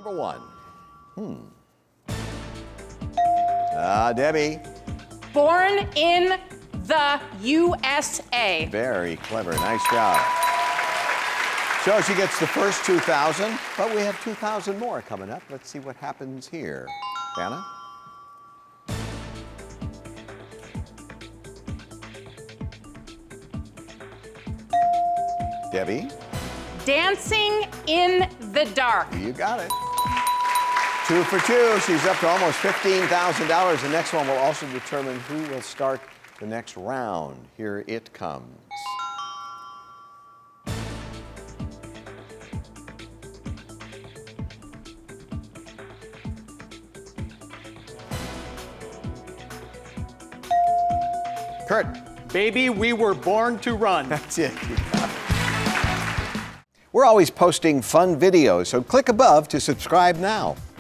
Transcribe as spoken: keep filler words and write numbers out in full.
Number one. Hmm. Ah, uh, Debbie. Born in the U S A. Very clever. Nice job. So she gets the first two thousand, but we have two thousand more coming up. Let's see what happens here. Vanna? Debbie? Dancing in the dark. You got it. Two for two. She's up to almost fifteen thousand dollars. The next one will also determine who will start the next round. Here it comes. Kurt. Baby, we were born to run. That's it. You got it. We're always posting fun videos, so click above to subscribe now.